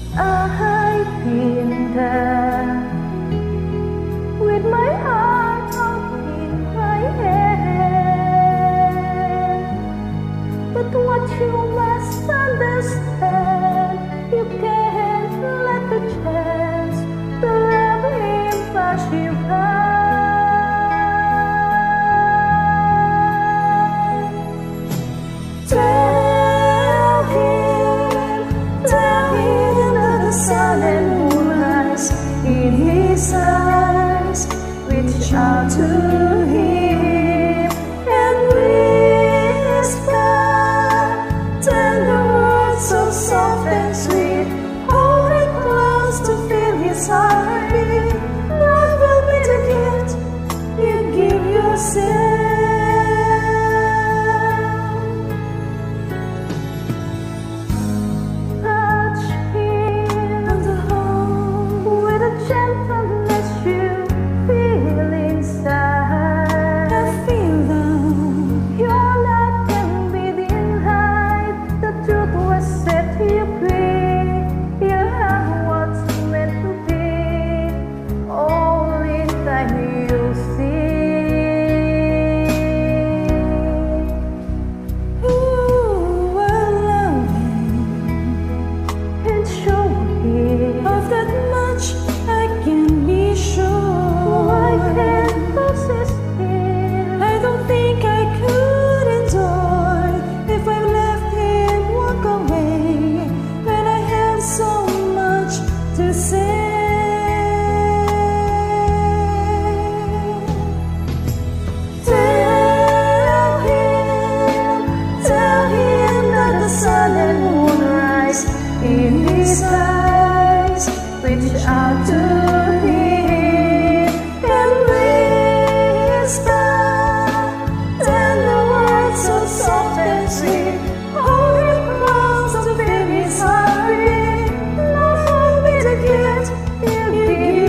I've been there with my heart out in my hand, but what you must understand, you can't let the chance to love him pass you by. Tell him that the sun and moon rise in his eyes, reach out to him and whisper tender words so soft and sweet. Hold it close to feel his heartbeat. Love will be the gift you give yourself. In his eyes, reach out to him and whisper tender words so soft and sweet. Hold it close to feel his heartbeat. Love will be the gift you give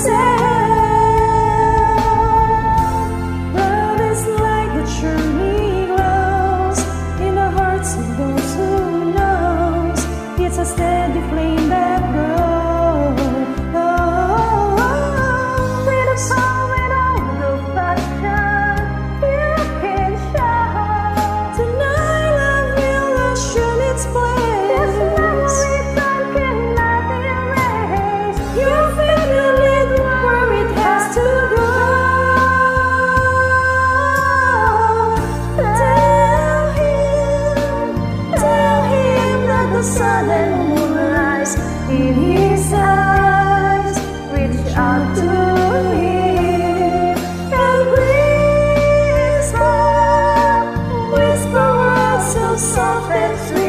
yourself. Love is like the churning glows in the hearts of those who know. It's a steady flame that grows. With a power and all the passion you can shout. Tonight love will usher its place. This memory time cannot erase. You feel you lead where it has to go. Tell him that the sun and moon rise in his eyes, reach out to him and whisper words so soft and sweet.